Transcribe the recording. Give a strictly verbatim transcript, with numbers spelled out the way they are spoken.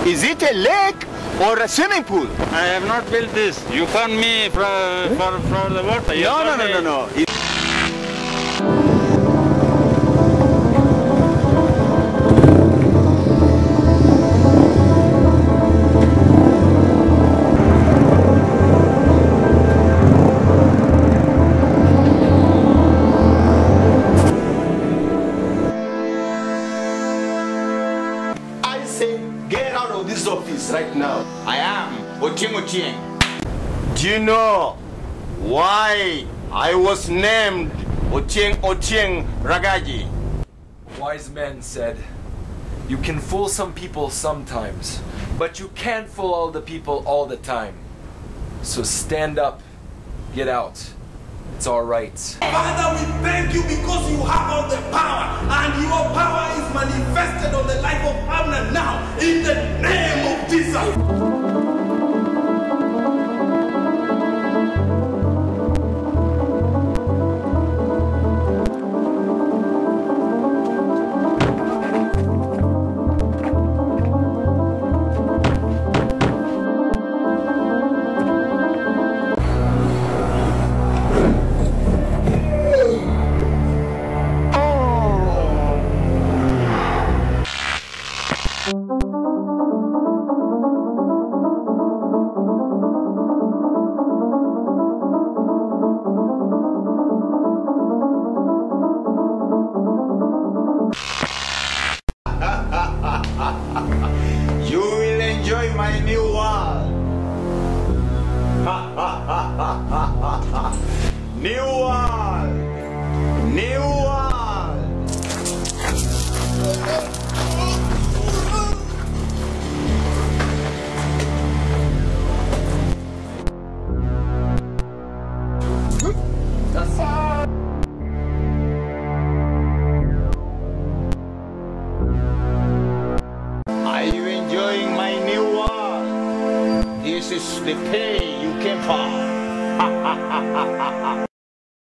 Is it a lake or a swimming pool? I have not built this. You found me for, for, for the water. You No, no, no, me. no, no. It Get out of this office right now. I am Ochieng Ochieng. Do you know why I was named Ochieng Ochieng Ragaji? Wise men said, you can fool some people sometimes, but you can't fool all the people all the time. So stand up, get out. It's all right. Father, we thank you because you have all the power, and your power is manifested on the life of Abner now, in the name of Jesus. You will enjoy my new world. New world. New world. Are you enjoying my new world? This is the pay you came for.